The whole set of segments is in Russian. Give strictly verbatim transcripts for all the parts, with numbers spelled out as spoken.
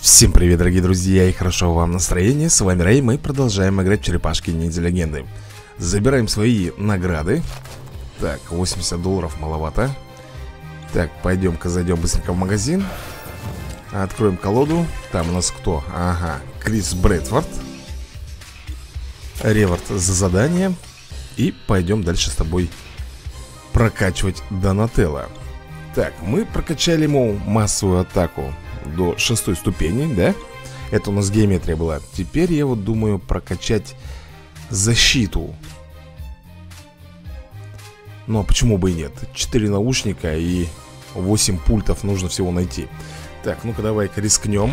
Всем привет, дорогие друзья, и хорошо вам настроение. С вами Рэй, мы продолжаем играть в черепашки ниндзя легенды. Забираем свои награды. Так, восемьдесят долларов маловато. Так, пойдем-ка зайдем быстренько в магазин. Откроем колоду. Там у нас кто? Ага, Крис Брэдфорд. Реворд за задание. И пойдем дальше с тобой прокачивать Донателло. Так, мы прокачали ему массовую атаку до шестой ступени, да? Это у нас геометрия была. Теперь я вот думаю прокачать защиту. Ну а почему бы и нет? четыре наушника и восемь пультов нужно всего найти. Так, ну-ка давай-ка рискнем.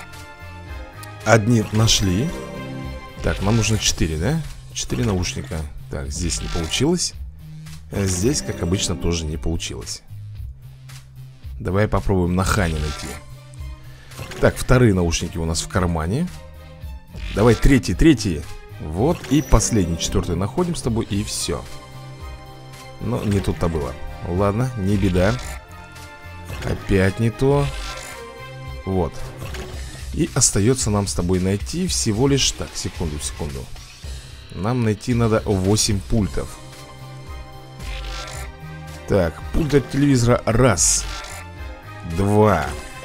Одни нашли. Так, нам нужно четыре, да? четыре наушника. Так, здесь не получилось. А здесь, как обычно, тоже не получилось. Давай попробуем на Хане найти. Так, вторые наушники у нас в кармане. Давай третий, третий. Вот, и последний, четвертый находим с тобой, и все. Но не тут-то было. Ладно, не беда. Опять не то. Вот. И остается нам с тобой найти всего лишь... Так, секунду, секунду. Нам найти надо восемь пультов. Так, пульт от телевизора раз. Два.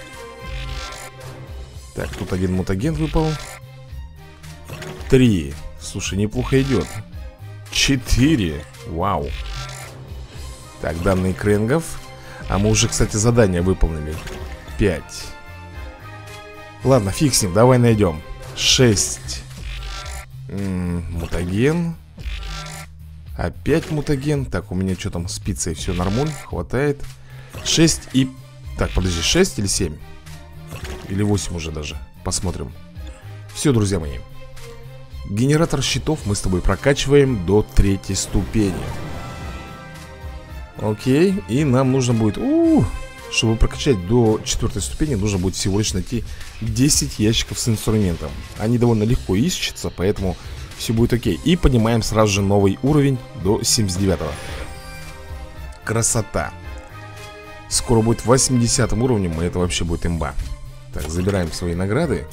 Так, тут один мутаген выпал. Три. Слушай, неплохо идет. Четыре. Вау. Так, данные кренгов. А мы уже, кстати, задание выполнили. Пять. Ладно, фиг с ним, давай найдем. Шесть. М-м, мутаген. Опять мутаген. Так, у меня что там с пиццей, все нормуль, хватает. Шесть и... Так, подожди, шесть или семь? Или восемь уже даже, посмотрим. Все, друзья мои. Генератор щитов мы с тобой прокачиваем до третьей ступени. Окей, и нам нужно будет у -у, чтобы прокачать до четвертой ступени, нужно будет всего лишь найти десять ящиков с инструментом. Они довольно легко ищутся, поэтому все будет окей. И поднимаем сразу же новый уровень до семьдесят девятого. Красота. Скоро будет восьмидесятым уровнем, и это вообще будет имба. Так, забираем свои награды.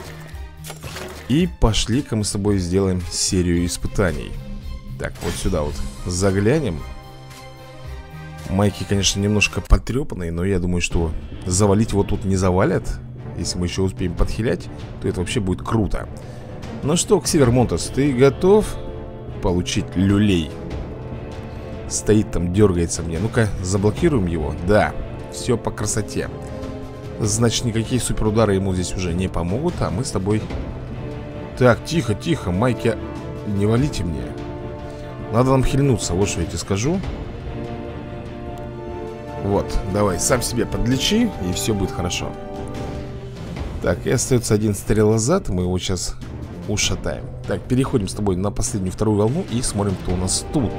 И пошли-ка мы с тобой сделаем серию испытаний. Так, вот сюда вот заглянем. Майки, конечно, немножко потрепанные, но я думаю, что завалить его тут не завалят. Если мы еще успеем подхилять, то это вообще будет круто. Ну что, Ксивер Монтес, ты готов получить люлей? Стоит там, дергается мне. Ну-ка, заблокируем его. Да, все по красоте. Значит, никакие суперудары ему здесь уже не помогут. А мы с тобой... Так, тихо, тихо, Майки, не валите мне. Надо нам хильнуться, вот что я тебе скажу. Вот, давай, сам себе подлечи, и все будет хорошо. Так, и остается один стрелозад. Мы его сейчас ушатаем. Так, переходим с тобой на последнюю, вторую волну. И смотрим, кто у нас тут.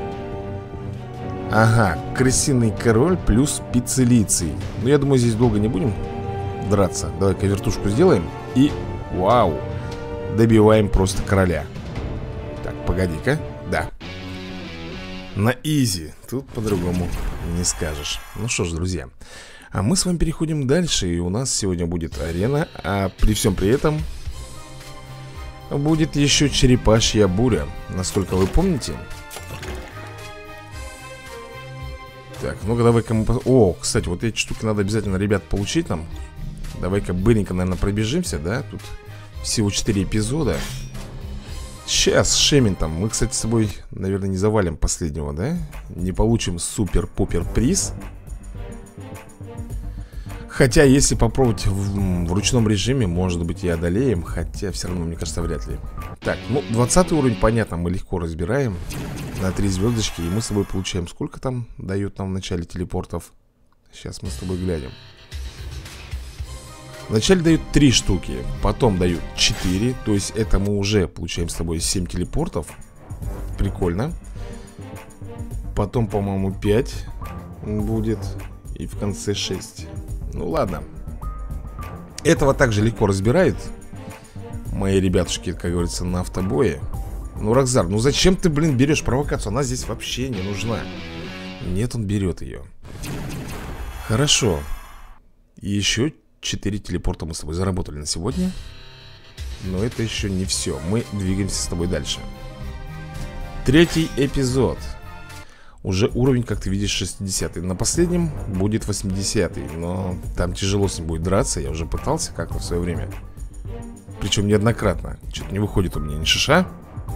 Ага, крысиный король плюс пиццелиций. Ну, я думаю, здесь долго не будем драться. Давай-ка вертушку сделаем. И, вау, добиваем просто короля. Так, погоди-ка, да. На изи, тут по-другому не скажешь. Ну что ж, друзья, а мы с вами переходим дальше. И у нас сегодня будет арена. А при всем при этом будет еще черепашья буря. Насколько вы помните. Так, ну-ка давай-ка мы... О, кстати, вот эти штуки надо обязательно, ребят, получить нам. Давай-ка быренько, наверное, пробежимся, да? Тут всего четыре эпизода. Сейчас, с Шементом. Мы, кстати, с собой, наверное, не завалим последнего, да? Не получим супер-пупер приз. Хотя, если попробовать в, в ручном режиме, может быть, и одолеем. Хотя, все равно, мне кажется, вряд ли. Так, ну, двадцатый уровень, понятно, мы легко разбираем. На три звездочки. И мы с тобой получаем. Сколько там дают нам в начале телепортов? Сейчас мы с тобой глянем. Вначале дают три штуки. Потом дают четыре. То есть это мы уже получаем с тобой семь телепортов. Прикольно. Потом, по-моему, пять будет. И в конце шесть. Ну ладно. Этого также легко разбирают мои ребятушки, как говорится, на автобое. Ну, Рокзар, ну зачем ты, блин, берешь провокацию? Она здесь вообще не нужна. Нет, он берет ее. Хорошо. И еще четыре телепорта мы с тобой заработали на сегодня. Но это еще не все. Мы двигаемся с тобой дальше. Третий эпизод. Уже уровень, как ты видишь, шестидесятый. На последнем будет восьмидесятый. Но там тяжело с ним будет драться. Я уже пытался как-то в свое время. Причем неоднократно. Что-то не выходит у меня ни шиша.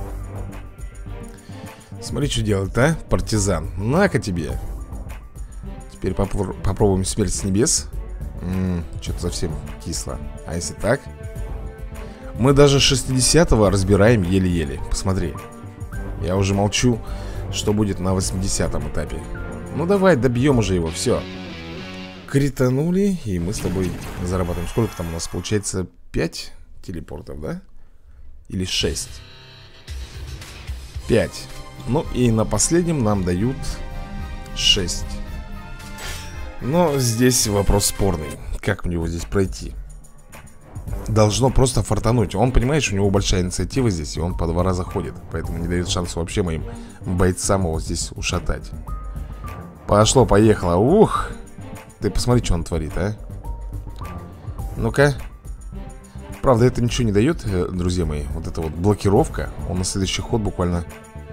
Смотри, что делает, а, партизан. На-ка тебе. Теперь попро попробуем смерть с небес. Что-то совсем кисло. А если так? Мы даже шестидесятого разбираем еле-еле. Посмотри. Я уже молчу, что будет на восьмидесятом этапе. Ну давай, добьем уже его, все. Кританули, и мы с тобой зарабатываем. Сколько там у нас получается? пять телепортов, да? Или шесть? пять. Ну и на последнем нам дают шесть. Но здесь вопрос спорный. Как мне его здесь пройти? Должно просто фартануть. Он, понимаешь, у него большая инициатива здесь, и он по два раза ходит. Поэтому не дает шанса вообще моим бойцам его здесь ушатать. Пошло, поехало. Ух! Ты посмотри, что он творит, а. Ну-ка. Правда, это ничего не дает, друзья мои. Вот эта вот блокировка. Он на следующий ход буквально...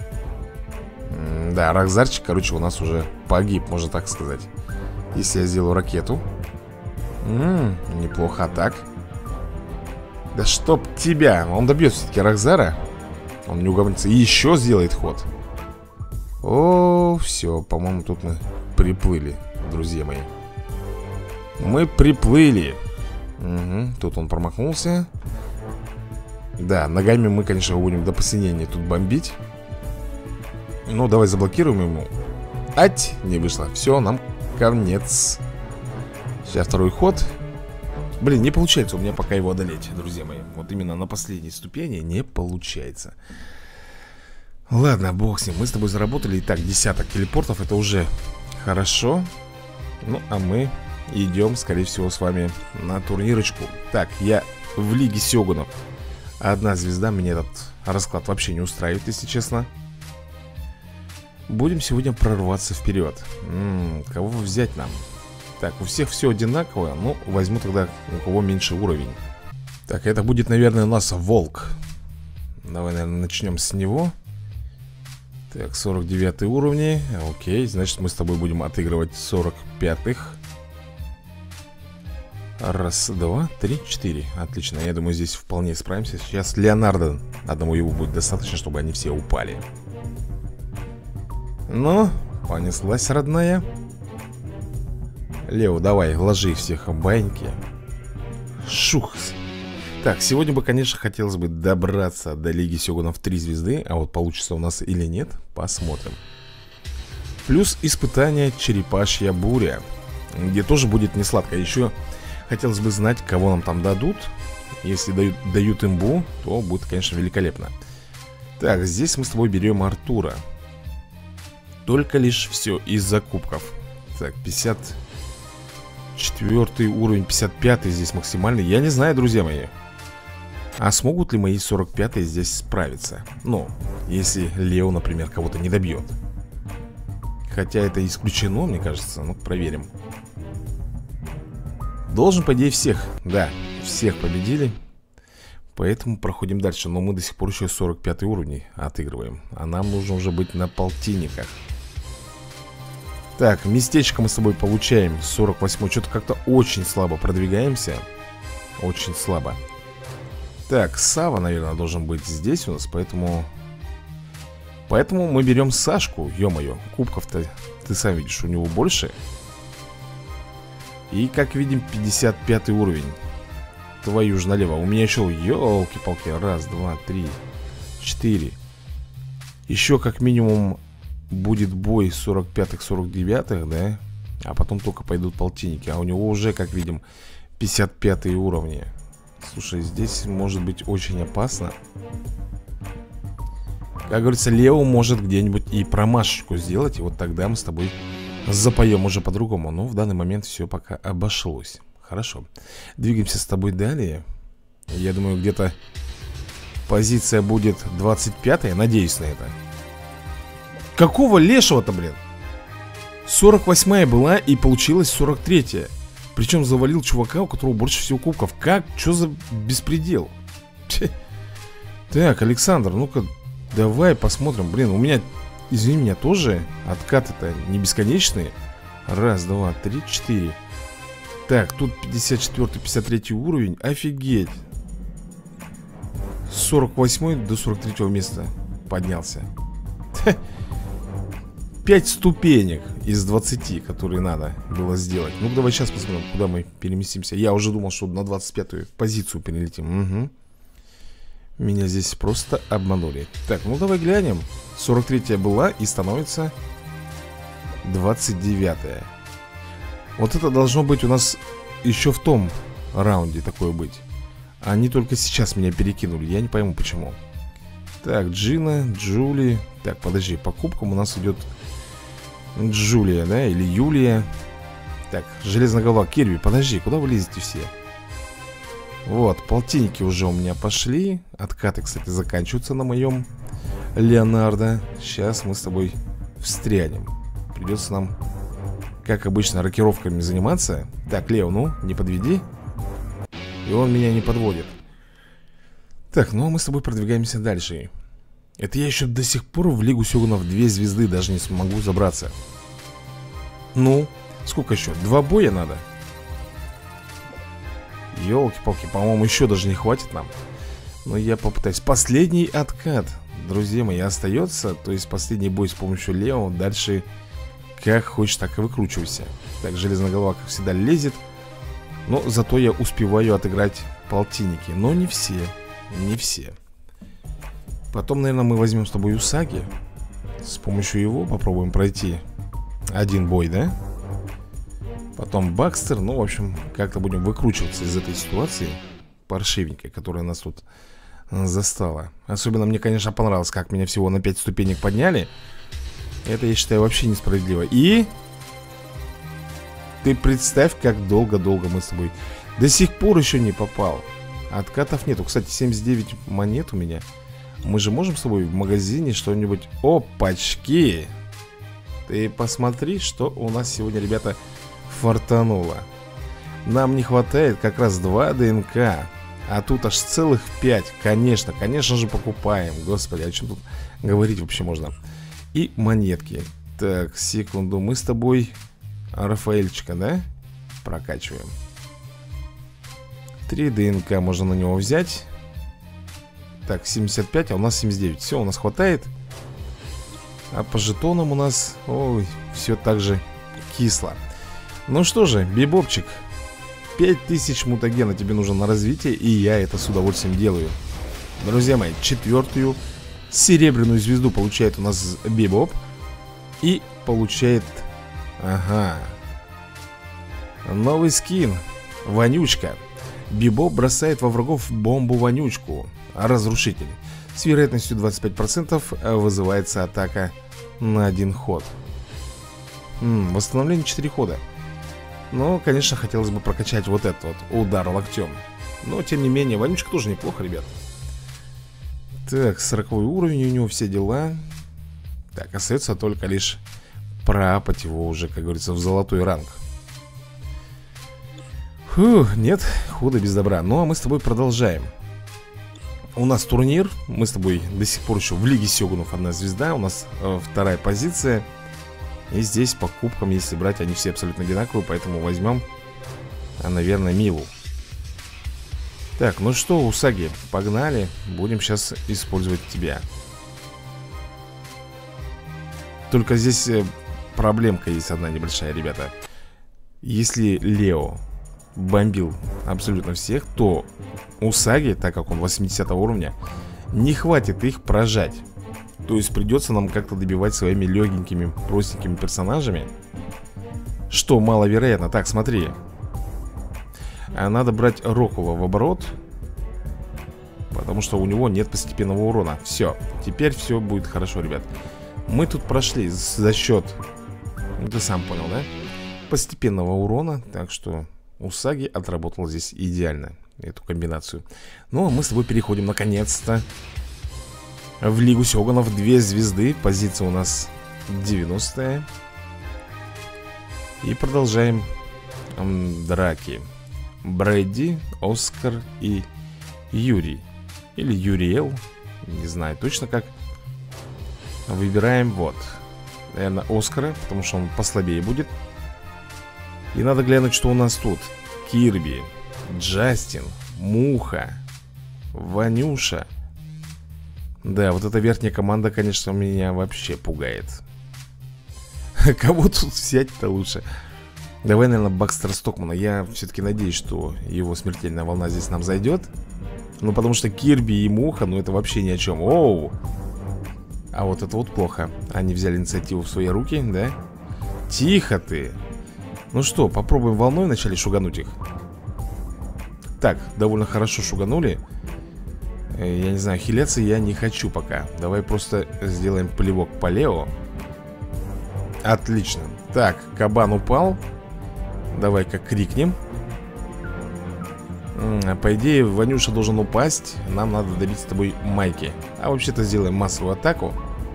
Да, Рокзарчик, короче, у нас уже погиб, можно так сказать. Если я сделаю ракету. М-м, неплохо, а так. Да чтоб тебя. Он добьет все-таки Рокзара. Он не уговорится. И еще сделает ход. О, все, по-моему, тут мы приплыли, друзья мои. Мы приплыли. Угу, тут он промахнулся. Да, ногами мы, конечно, будем до посинения тут бомбить. Ну, давай заблокируем ему. Ать, не вышло. Все, нам конец. Сейчас второй ход. Блин, не получается у меня пока его одолеть, друзья мои. Вот именно на последней ступени не получается. Ладно, бог с ним. Мы с тобой заработали. Итак, десяток телепортов. Это уже хорошо. Ну, а мы идем, скорее всего, с вами на турнирочку. Так, я в Лиге Сёгунов. Одна звезда. Меня этот расклад вообще не устраивает, если честно. Будем сегодня прорваться вперед. М-м, кого взять нам? Так, у всех все одинаково. Ну, возьму тогда, у кого меньше уровень. Так, это будет, наверное, у нас волк. Давай, наверное, начнем с него. Так, сорок девятый уровни. Окей, значит, мы с тобой будем отыгрывать сорок пятых. Раз, два, три, четыре. Отлично, я думаю, здесь вполне справимся. Сейчас Леонардо, одному его будет достаточно, чтобы они все упали. Ну, понеслась, родная. Лео, давай, ложи всех в баньки. Шух. Так, сегодня бы, конечно, хотелось бы добраться до Лиги Сёгунов три звезды. А вот получится у нас или нет, посмотрим. Плюс испытание Черепашья буря, где тоже будет не сладко. Еще хотелось бы знать, кого нам там дадут. Если дают, дают имбу, то будет, конечно, великолепно. Так, здесь мы с тобой берем Артура. Только лишь все из-за кубков. Так, пятьдесят четвёртый уровень, пятьдесят пятый здесь максимальный. Я не знаю, друзья мои. А смогут ли мои сорок пятые здесь справиться? Ну, если Лео, например, кого-то не добьет. Хотя это исключено, мне кажется. Ну, проверим. Должен, по идее, всех. Да, всех победили. Поэтому проходим дальше. Но мы до сих пор еще сорок пятый уровень отыгрываем. А нам нужно уже быть на полтинниках. Так, местечко мы с тобой получаем. Сорок восьмой. Что-то как-то очень слабо продвигаемся. Очень слабо. Так, Сава, наверное, должен быть здесь у нас. Поэтому Поэтому мы берем Сашку. Ё-моё, кубков-то, ты сам видишь, у него больше. И, как видим, пятьдесят пятый уровень. Твою же налево. У меня еще, ёлки-палки. Раз, два, три, четыре. Еще как минимум будет бой сорок пятых, сорок девятых, да? А потом только пойдут полтинники. А у него уже, как видим, пятьдесят пятые уровни. Слушай, здесь может быть очень опасно. Как говорится, Лео может где-нибудь и промашечку сделать. И вот тогда мы с тобой запоем уже по-другому. Но в данный момент все пока обошлось. Хорошо. Двигаемся с тобой далее. Я думаю, где-то позиция будет двадцать пятая. Надеюсь на это. Какого лешего-то, блин? сорок восьмая была и получилась сорок третья. Причем завалил чувака, у которого больше всего кубков. Как? Что за беспредел? Че? Так, Александр, ну-ка, давай посмотрим. Блин, у меня, извини меня, тоже откаты-то не бесконечные. Раз, два, три, четыре. Так, тут пятьдесят четвёртый, пятьдесят третий уровень. Офигеть. С сорок восьмого до сорок третьего места поднялся. пять ступенек из двадцати, которые надо было сделать. Ну, давай сейчас посмотрим, куда мы переместимся. Я уже думал, что на двадцать пятую позицию перелетим. Угу. Меня здесь просто обманули. Так, ну давай глянем. сорок третья была и становится двадцать девятая. Вот это должно быть у нас еще в том раунде такое быть. Они только сейчас меня перекинули. Я не пойму почему. Так, Джина, Джули. Так, подожди, по кубкам у нас идет Джулия, да, или Юлия. Так, железная голова, Кирби, подожди, куда вы лезете все? Вот, полтинники уже у меня пошли. Откаты, кстати, заканчиваются на моем Леонардо. Сейчас мы с тобой встрянем. Придется нам, как обычно, рокировками заниматься. Так, Лео, ну, не подведи. И он меня не подводит. Так, ну а мы с тобой продвигаемся дальше. Это я еще до сих пор в Лигу Сёгунов две звезды даже не смогу забраться. Ну, сколько еще? Два боя надо? Ёлки-палки, по-моему, еще даже не хватит нам. Но я попытаюсь. Последний откат, друзья мои, остается. То есть последний бой с помощью Лео. Дальше как хочешь, так и выкручивайся. Так, железная голова, как всегда, лезет. Но зато я успеваю отыграть полтинники. Но не все. Не все. Потом, наверное, мы возьмем с тобой Усаги. С помощью его попробуем пройти один бой, да? Потом Бакстер. Ну, в общем, как-то будем выкручиваться из этой ситуации паршивенькой, которая нас тут застала. Особенно мне, конечно, понравилось, как меня всего на пять ступенек подняли. Это, я считаю, вообще несправедливо. И ты представь, как долго-долго мы с тобой до сих пор еще не попал. Откатов нету. Кстати, семьдесят девять монет у меня. Мы же можем с тобой в магазине что-нибудь... Опачки! Ты посмотри, что у нас сегодня, ребята, фартануло. Нам не хватает как раз два ДНК. А тут аж целых пять. Конечно, конечно же покупаем. Господи, о чем тут говорить вообще можно? И монетки. Так, секунду, мы с тобой Рафаэльчика, да? Прокачиваем. Три ДНК можно на него взять. Так, семьдесят пять, а у нас семьдесят девять. Все, у нас хватает. А по жетонам у нас... Ой, все так же кисло. Ну что же, Бибопчик, пять тысяч мутагена тебе нужно на развитие. И я это с удовольствием делаю. Друзья мои, четвертую серебряную звезду получает у нас Бибоп. И получает... Ага. Новый скин. Вонючка. Бибоп бросает во врагов бомбу-вонючку. Разрушитель. С вероятностью двадцать пять процентов вызывается атака на один ход. М-м, восстановление четыре хода. Но, конечно, хотелось бы прокачать вот этот вот удар локтем. Но, тем не менее, вонючка тоже неплохо, ребят. Так, сороковой уровень у него, все дела. Так, остается только лишь проапать его уже, как говорится, в золотой ранг. Фух, нет, худо без добра. Ну, а мы с тобой продолжаем. У нас турнир. Мы с тобой до сих пор еще в Лиге Сёгунов одна звезда. У нас э, вторая позиция. И здесь по кубкам, если брать, они все абсолютно одинаковые. Поэтому возьмем, а, наверное, Милу. Так, ну что, Усаги, погнали. Будем сейчас использовать тебя. Только здесь э, проблемка есть одна небольшая, ребята. Если Лео бомбил абсолютно всех, то Усаги, так как он восьмидесятого уровня, не хватит их прожать. То есть придется нам как-то добивать своими легенькими, простенькими персонажами, что маловероятно. Так, смотри, надо брать Рокула в оборот, потому что у него нет постепенного урона. Все, теперь все будет хорошо, ребят. Мы тут прошли за счет, ну, ты сам понял, да? Постепенного урона, так что Усаги отработал здесь идеально эту комбинацию. Ну, а мы с тобой переходим наконец-то в Лигу Сёгунов. Две звезды, позиция у нас девяностая. И продолжаем м, драки. Брэдди, Оскар и Юрий. Или Юриэл. Не знаю точно как. Выбираем вот. Наверное, Оскара, потому что он послабее будет. И надо глянуть, что у нас тут. Кирби, Джастин, Муха, Ванюша. Да, вот эта верхняя команда, конечно, меня вообще пугает. Кого тут взять-то лучше? Давай, наверное, Бакстера Стокмана. Я все-таки надеюсь, что его смертельная волна здесь нам зайдет. Ну, потому что Кирби и Муха, ну, это вообще ни о чем. Оу! А вот это вот плохо. Они взяли инициативу в свои руки, да? Тихо ты! Ну что, попробуем волной вначале шугануть их. Так, довольно хорошо шуганули. Я не знаю, хиляться я не хочу пока. Давай просто сделаем плевок по Лео. Отлично. Так, кабан упал. Давай-ка крикнем. По идее, Ванюша должен упасть. Нам надо добить с тобой Майки. А вообще-то сделаем массовую атаку.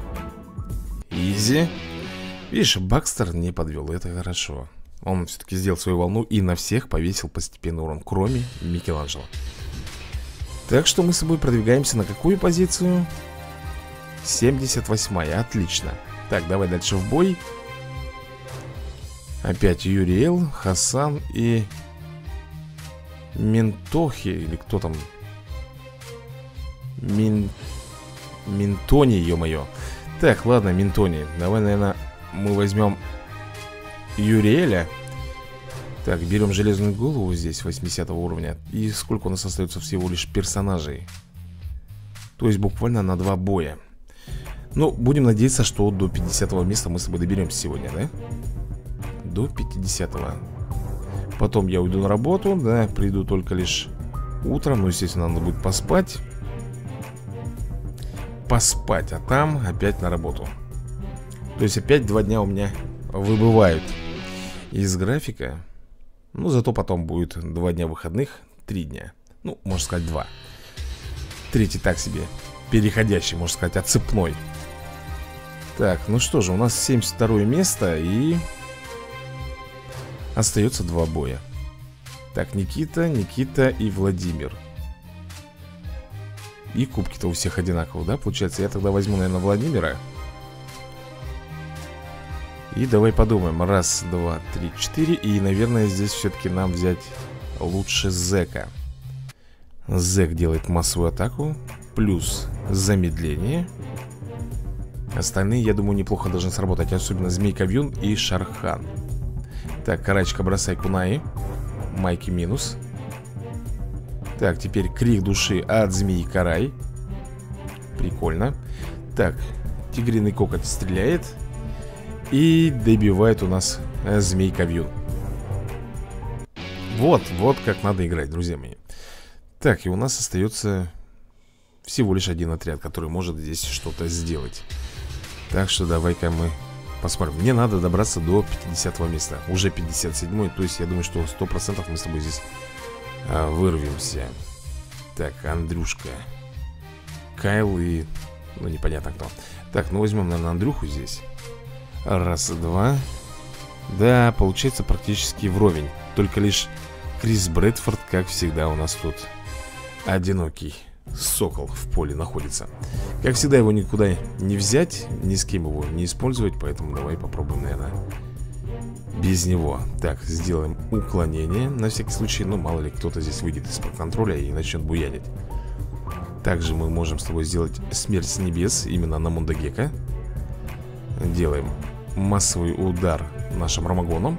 Изи. Видишь, Бакстер не подвел, это хорошо. Он все-таки сделал свою волну и на всех повесил постепенный урон, кроме Микеланджело. Так что мы с собой продвигаемся на какую позицию? семьдесят восьмая, отлично. Так, давай дальше в бой. Опять Юриэл, Хасан и Ментохи, или кто там? Мин... Минтони, ё-моё. Так, ладно, Минтони. Давай, наверное, мы возьмем Юриэля. Так, берем железную голову здесь, восьмидесятого уровня. И сколько у нас остается всего лишь персонажей? То есть буквально на два боя. Ну, будем надеяться, что до пятидесятого места мы с тобой доберемся сегодня, да? До пятидесятого. Потом я уйду на работу, да, приду только лишь утром. Ну, естественно, надо будет поспать. Поспать, а там опять на работу. То есть опять два дня у меня выбывают из графика. Ну, зато потом будет два дня выходных, три дня. Ну, можно сказать, два. Третий так себе, переходящий, можно сказать, отцепной. Так, ну что же, у нас семьдесят второе место и... остается два боя. Так, Никита, Никита и Владимир. И кубки-то у всех одинаковые, да? Получается, я тогда возьму, наверное, Владимира. И давай подумаем. Раз, два, три, четыре. И, наверное, здесь все-таки нам взять лучше Зека. Зек делает массовую атаку. Плюс замедление. Остальные, я думаю, неплохо должны сработать. Особенно Змейка Вьюн и Шархан. Так, Карачка, бросай кунаи. Майки минус. Так, теперь крик души от змеи Карай. Прикольно. Так, тигриный кокот стреляет. И добивает у нас Змейка Вьюн. Вот, вот как надо играть, друзья мои. Так, и у нас остается всего лишь один отряд, который может здесь что-то сделать. Так что давай-ка мы посмотрим. Мне надо добраться до пятидесятого места. Уже пятьдесят седьмой. То есть я думаю, что сто процентов мы с тобой здесь а, вырвемся. Так, Андрюшка, Кайл и... ну, непонятно кто. Так, ну возьмем, наверное, Андрюху здесь. Раз, два. Да, получается практически вровень. Только лишь Крис Брэдфорд, как всегда, у нас тут одинокий сокол в поле находится. Как всегда, его никуда не взять, ни с кем его не использовать. Поэтому давай попробуем, наверное, без него. Так, сделаем уклонение на всякий случай. Ну, мало ли, кто-то здесь выйдет из-под контроля и начнет буянить. Также мы можем с тобой сделать смерть с небес именно на Мундагека. Делаем массовый удар нашим Ромагоном.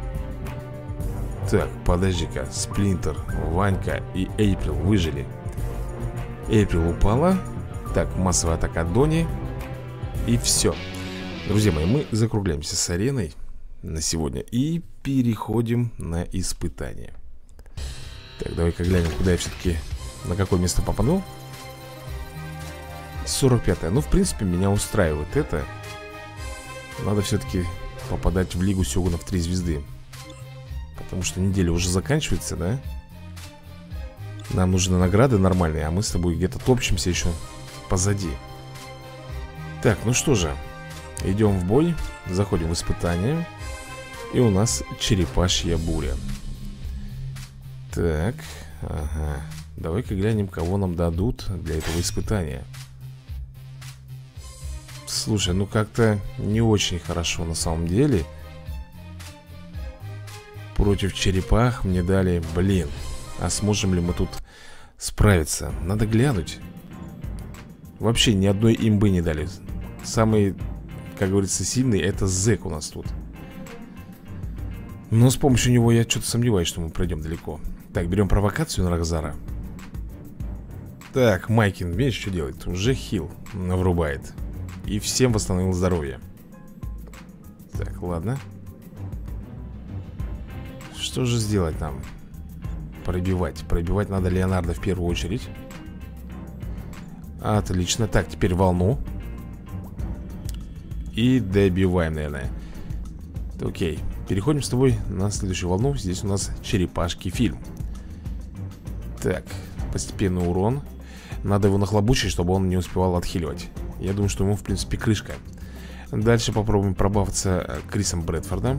Так, подожди-ка. Сплинтер, Ванька и Эйприл выжили. Эйприл упала. Так, массовая атака Дони. И все. Друзья мои, мы закругляемся с ареной на сегодня и переходим на испытание. Так, давай-ка глянем, куда я все-таки, на какое место попаду. сорок пятое. Ну, в принципе, меня устраивает это. Надо все-таки попадать в Лигу Сёгунов три звезды. Потому что неделя уже заканчивается, да? Нам нужны награды нормальные, а мы с тобой где-то топчемся еще позади. Так, ну что же, идем в бой. Заходим в испытание. И у нас черепашья буря. Так, ага. Давай-ка глянем, кого нам дадут для этого испытания. Слушай, ну как-то не очень хорошо на самом деле. Против черепах мне дали, блин. А сможем ли мы тут справиться? Надо глянуть. Вообще ни одной имбы не дали. Самый, как говорится, сильный это Зэк у нас тут. Но с помощью него я что-то сомневаюсь, что мы пройдем далеко. Так, берем провокацию на Рокзара. Так, Майкин, видишь, что делает? Уже хил врубает. И всем восстановил здоровье. Так, ладно. Что же сделать нам? Пробивать. Пробивать надо Леонардо в первую очередь. Отлично. Так, теперь волну. И добиваем, наверное. Окей. Переходим с тобой на следующую волну. Здесь у нас черепашки фильм. Так, постепенный урон. Надо его нахлобучить, чтобы он не успевал отхиливать. Я думаю, что ему, в принципе, крышка. Дальше попробуем пробавиться Крисом Брэдфордом.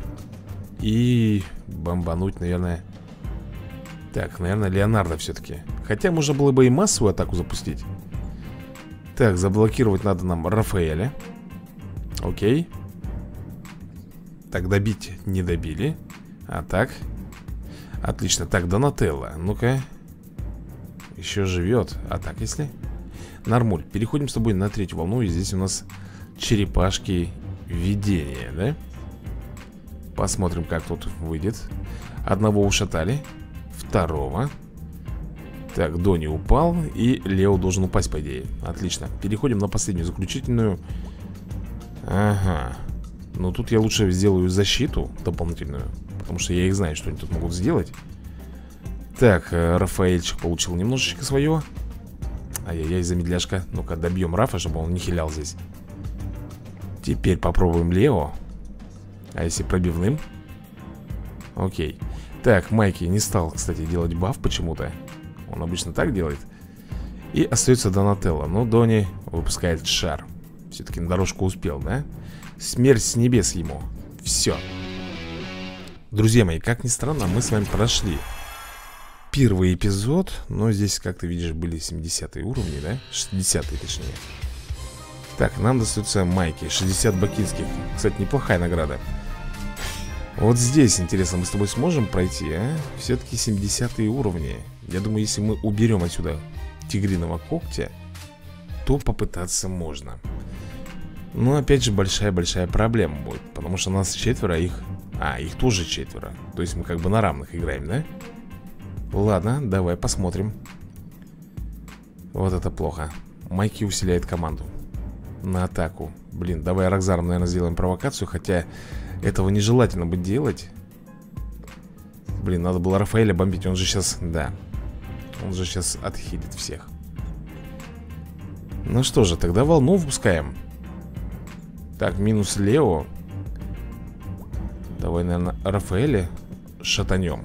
И бомбануть, наверное. Так, наверное, Леонардо все-таки. Хотя можно было бы и массовую атаку запустить. Так, заблокировать надо нам Рафаэля. Окей. Так, добить не добили. А так. Отлично, так, Донателло. Ну-ка. Еще живет. А так, если? Нормуль, переходим с тобой на третью волну. И здесь у нас черепашки видения, да? Посмотрим, как тут выйдет. Одного ушатали. Второго. Так, Дони упал. И Лео должен упасть, по идее. Отлично, переходим на последнюю, заключительную. Ага. Ну, тут я лучше сделаю защиту дополнительную, потому что я их знаю, что они тут могут сделать. Так, Рафаэльчик получил немножечко свое. Ай-яй-яй, замедляшка. Ну-ка, добьем Рафа, чтобы он не хилял здесь. Теперь попробуем Лео. А если пробивным? Окей. Так, Майки не стал, кстати, делать баф почему-то. Он обычно так делает. И остается Донателло. Но Дони выпускает шар. Все-таки на дорожку успел, да? Смерть с небес ему. Все. Друзья мои, как ни странно, мы с вами прошли первый эпизод. Но здесь, как ты видишь, были семидесятые уровни, да? шестидесятые точнее. Так, нам достаются майки, шестьдесят бакинских. Кстати, неплохая награда. Вот здесь, интересно, мы с тобой сможем пройти, а? Все-таки семидесятые уровни. Я думаю, если мы уберем отсюда тигриного когтя, то попытаться можно. Но опять же, большая-большая проблема будет, потому что нас четверо, их... А, их тоже четверо. То есть мы как бы на равных играем, да? Ладно, давай посмотрим. Вот это плохо. Майки усиляет команду на атаку. Блин, давай Рокзаром, наверное, сделаем провокацию. Хотя этого нежелательно бы делать. Блин, надо было Рафаэля бомбить. Он же сейчас, да, он же сейчас отхилит всех. Ну что же, тогда волну выпускаем. Так, минус Лео. Давай, наверное, Рафаэля шатанем.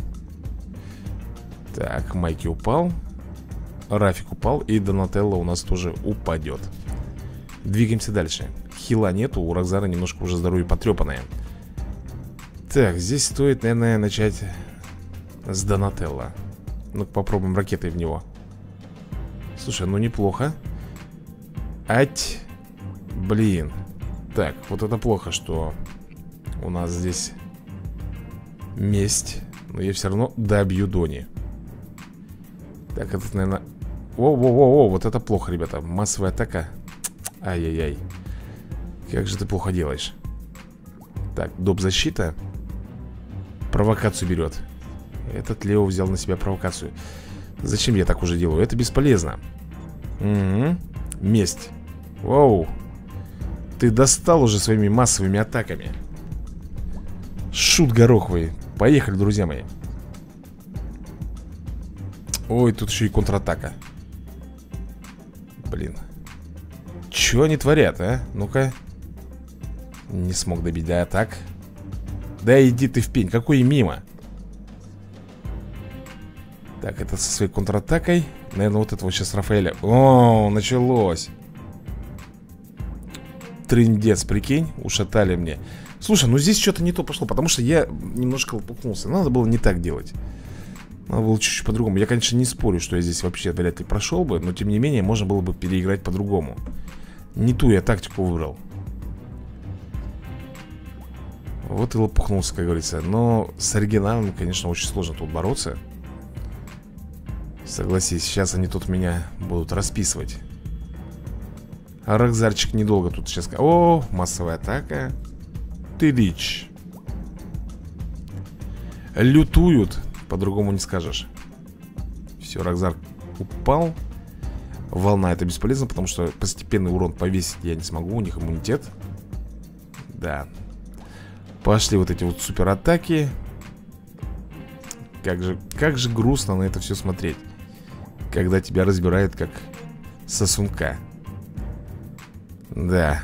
Так, Майки упал. Рафик упал. И Донателло у нас тоже упадет. Двигаемся дальше. Хила нету, у Рокзара немножко уже здоровье потрепанное. Так, здесь стоит, наверное, начать с Донателло. Ну-ка попробуем ракетой в него. Слушай, ну неплохо. Ать. Блин. Так, вот это плохо, что у нас здесь месть. Но я все равно добью Дони. Так, этот, наверное... О-о-о-о, вот это плохо, ребята. Массовая атака. Ай-яй-яй. Как же ты плохо делаешь. Так, доп. Защита. Провокацию берет. Этот Лео взял на себя провокацию. Зачем я так уже делаю? Это бесполезно. Угу. Месть. Воу. Ты достал уже своими массовыми атаками. Шут гороховый. Поехали, друзья мои. Ой, тут еще и контратака. Блин. Че они творят, а? Ну-ка. Не смог добить, да, так. Да иди ты в пень, какой мимо. Так, это со своей контратакой. Наверное, вот этого сейчас Рафаэля. О, началось. Трындец, прикинь, ушатали мне. Слушай, ну здесь что-то не то пошло, потому что я немножко лопухнулся. Надо было не так делать. Надо было чуть-чуть по-другому. Я, конечно, не спорю, что я здесь вообще вряд ли прошел бы, но тем не менее можно было бы переиграть по-другому. Не ту я тактику выбрал. Вот и лопухнулся, как говорится. Но с оригиналом, конечно, очень сложно тут бороться. Согласись, сейчас они тут меня будут расписывать. А Рокзарчик недолго тут сейчас... О, массовая атака. Ты дичь. Лютуют. По-другому не скажешь. Все, Рокзар упал. Волна это бесполезно, потому что постепенный урон повесить я не смогу. У них иммунитет. Да. Пошли вот эти вот суператаки. Как же, как же грустно на это все смотреть, когда тебя разбирает как сосунка. Да.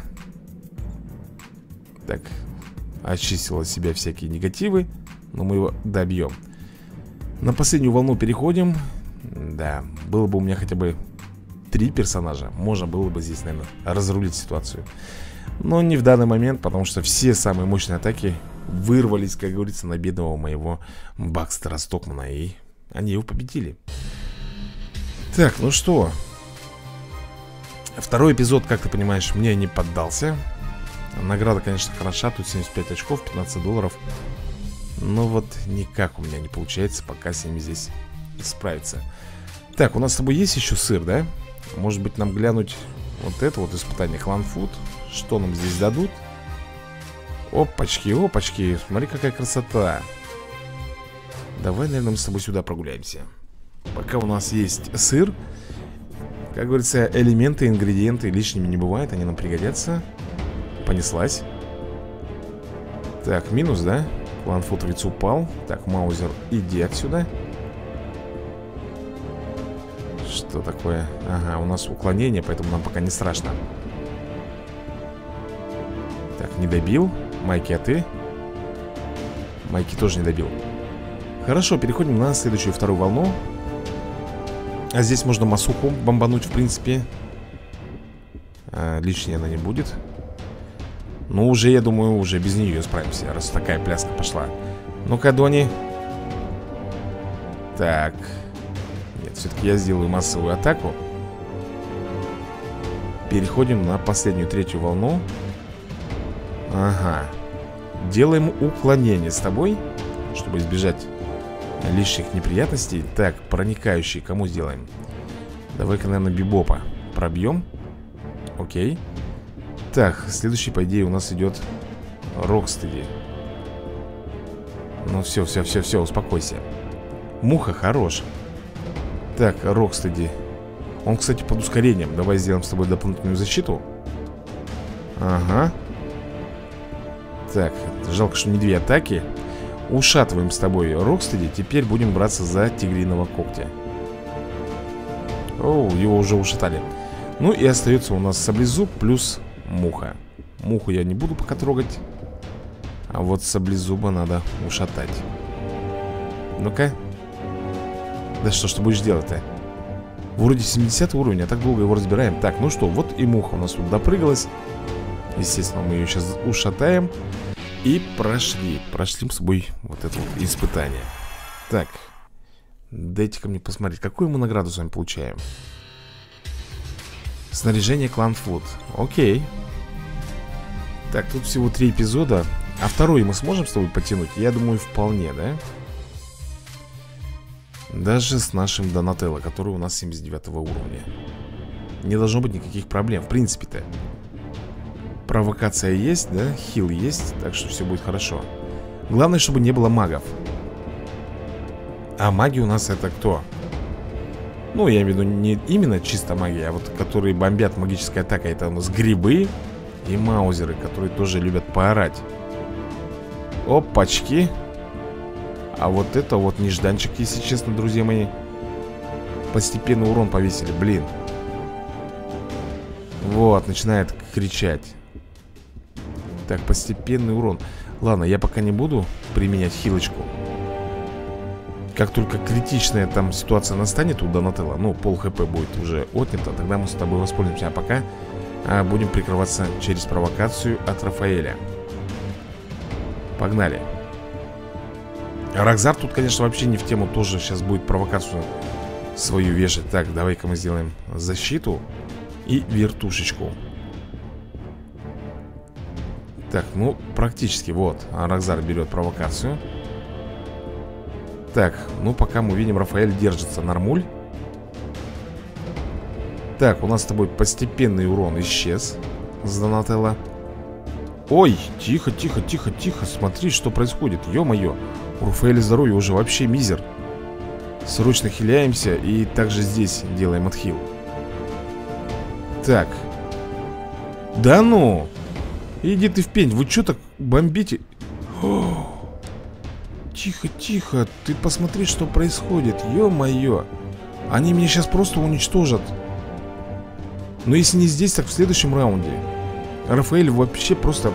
Так. Очистил от себя всякие негативы. Но мы его добьем. На последнюю волну переходим. Да. Было бы у меня хотя бы три персонажа, можно было бы здесь, наверное, разрулить ситуацию. Но не в данный момент, потому что все самые мощные атаки вырвались, как говорится, на бедного моего Бакстера Стокмана. И они его победили. Так, ну что, второй эпизод, как ты понимаешь, мне не поддался. Награда, конечно, хороша. Тут семьдесят пять очков, пятнадцать долларов. Но вот никак у меня не получается пока с ними здесь справиться. Так, у нас с тобой есть еще сыр, да? Может быть, нам глянуть вот это вот испытание Clan Food. Что нам здесь дадут? Опачки, опачки. Смотри, какая красота. Давай, наверное, мы с тобой сюда прогуляемся. Пока у нас есть сыр. Как говорится, элементы, ингредиенты лишними не бывает. Они нам пригодятся. Понеслась. Так, минус, да? Clan Food упал. Так, Маузер, иди отсюда. Что такое? Ага, у нас уклонение, поэтому нам пока не страшно. Так, не добил. Майки, а ты? Майки тоже не добил. Хорошо, переходим на следующую вторую волну. А здесь можно Масуху бомбануть, в принципе. а, Лишней она не будет. Ну, уже, я думаю, уже без нее справимся, раз такая пляска пошла. Ну-ка, Дони. Так. Нет, все-таки я сделаю массовую атаку. Переходим на последнюю, третью волну. Ага. Делаем уклонение с тобой, чтобы избежать лишних неприятностей. Так, проникающий кому сделаем? Давай-ка, наверное, Бибопа пробьем. Окей. Так, следующий, по идее, у нас идет Рокстеди. Ну все, все, все, все, успокойся. Муха хорош. Так, Рокстеди. Он, кстати, под ускорением. Давай сделаем с тобой дополнительную защиту. Ага. Так, жалко, что не две атаки. Ушатываем с тобой Рокстеди. Теперь будем браться за Тигриного Когтя. Оу, его уже ушатали. Ну и остается у нас Саблезуб плюс Муха. Муху я не буду пока трогать. А вот Саблезуба надо ушатать. Ну-ка. Да что ж ты будешь делать-то? Вроде семидесятый уровень, а так долго его разбираем. Так, ну что, вот и Муха у нас тут допрыгалась. Естественно, мы ее сейчас ушатаем. И прошли. Прошли с собой вот это вот испытание. Так. Дайте-ка мне посмотреть, какую мы награду с вами получаем. Снаряжение Clan Food. Окей. Так, тут всего три эпизода. А второй мы сможем с тобой потянуть? Я думаю, вполне, да? Даже с нашим Донателло, который у нас семьдесят девятого уровня. Не должно быть никаких проблем, в принципе-то. Провокация есть, да? Хил есть, так что все будет хорошо. Главное, чтобы не было магов. А маги у нас это кто? Ну, я имею в виду не именно чисто магия, а вот которые бомбят магической атакой. Это у нас грибы и маузеры, которые тоже любят поорать. Опачки. А вот это вот нежданчик, если честно, друзья мои. Постепенный урон повесили, блин. Вот, начинает кричать. Так, постепенный урон. Ладно, я пока не буду применять хилочку. Как только критичная там ситуация настанет у Донателло, ну, пол хп будет уже отнято, тогда мы с тобой воспользуемся. А пока а, будем прикрываться через провокацию от Рафаэля. Погнали. Рокзар тут, конечно, вообще не в тему. Тоже сейчас будет провокацию свою вешать. Так, давай-ка мы сделаем защиту и вертушечку. Так, ну, практически, вот. Рокзар берет провокацию. Так, ну, пока мы видим, Рафаэль держится нормуль. Так, у нас с тобой постепенный урон исчез с Донателло. Ой, тихо, тихо, тихо, тихо. Смотри, что происходит, ё-моё. У Рафаэля здоровье уже вообще мизер. Срочно хиляемся и также здесь делаем отхил. Так. Да ну! Иди ты в пень, вы что так бомбите? О! Тихо, тихо, ты посмотри, что происходит, ё-моё. Они меня сейчас просто уничтожат. Но если не здесь, так в следующем раунде. Рафаэль вообще просто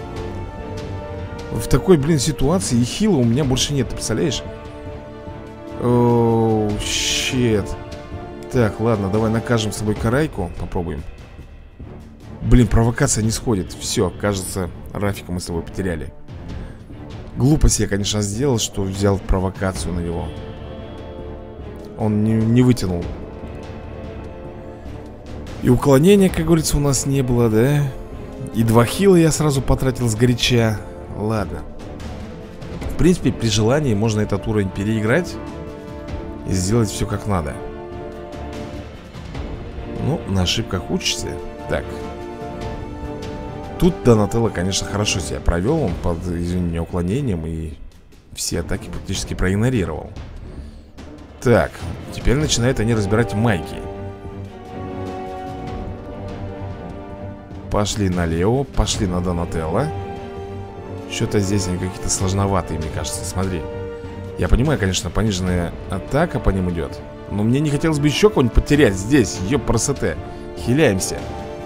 в такой, блин, ситуации. И хила у меня больше нет, ты представляешь? Оу, щет. Так, ладно, давай накажем с тобой карайку. Попробуем. Блин, провокация не сходит. Все, кажется, Рафика мы с тобой потеряли. Глупость я, конечно, сделал, что взял провокацию на него. Он не, не вытянул. И уклонения, как говорится, у нас не было, да? И два хила я сразу потратил сгоряча. Ладно. В принципе, при желании можно этот уровень переиграть и сделать все как надо. Ну, на ошибках учишься. Так. Тут Донателло, конечно, хорошо себя провел. Он под, извини меня, уклонением и все атаки практически проигнорировал. Так, теперь начинают они разбирать майки. Пошли налево, пошли на Донателло. Что-то здесь они какие-то сложноватые, мне кажется, смотри. Я понимаю, конечно, пониженная атака по ним идет, но мне не хотелось бы еще кого-нибудь потерять здесь, ёпрст. Хиляемся.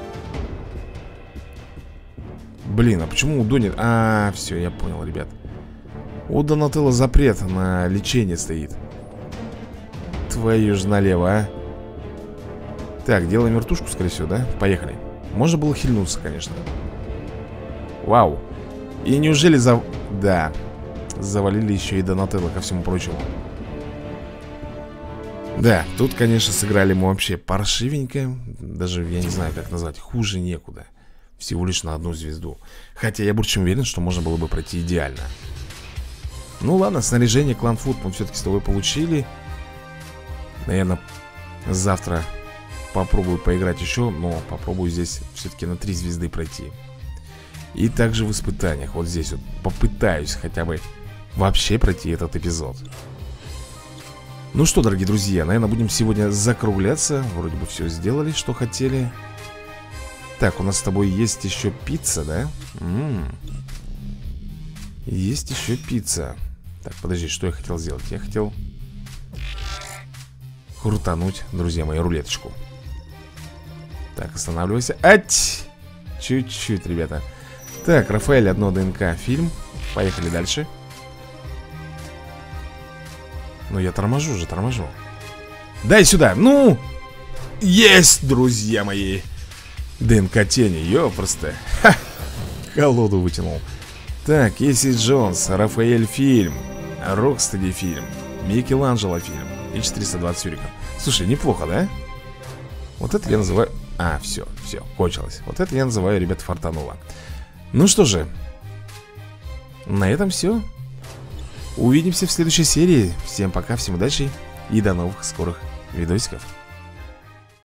Блин, а почему у Дони... А, все, я понял, ребят. У Донателло запрет на лечение стоит. Твою ж налево, а. Так, делаем вертушку, скорее всего, да? Поехали. Можно было хильнуться, конечно. Вау. И неужели за... Да. Завалили еще и Донателло, ко всему прочему. Да, тут, конечно, сыграли мы вообще паршивенько. Даже, я не знаю, как назвать. Хуже некуда. Всего лишь на одну звезду. Хотя я больше чем уверен, что можно было бы пройти идеально. Ну ладно, снаряжение Клан Фуд мы все-таки с тобой получили. Наверное, завтра попробую поиграть еще. Но попробую здесь все-таки на три звезды пройти. И также в испытаниях. Вот здесь вот попытаюсь хотя бы вообще пройти этот эпизод. Ну что, дорогие друзья, наверное, будем сегодня закругляться. Вроде бы все сделали, что хотели. Так, у нас с тобой есть еще пицца, да? М-м-м. Есть еще пицца. Так, подожди, что я хотел сделать? Я хотел крутануть, друзья мои, рулеточку. Так, останавливайся. Ать! Чуть-чуть, ребята. Так, Рафаэль, одно ДНК, фильм. Поехали дальше. Ну, я торможу же, торможу. Дай сюда, ну! Есть, друзья мои! ДНК тени, ёпросто. Ха! Колоду вытянул. Так, Кейси Джонс, Рафаэль фильм, Рокстеди фильм, Микеланджело фильм и четыреста двадцать юриков. Слушай, неплохо, да? Вот это я называю... А, все, все, кончилось. Вот это я называю, ребята, фартануло. Ну что же, на этом все. Увидимся в следующей серии. Всем пока, всем удачи и до новых скорых видосиков.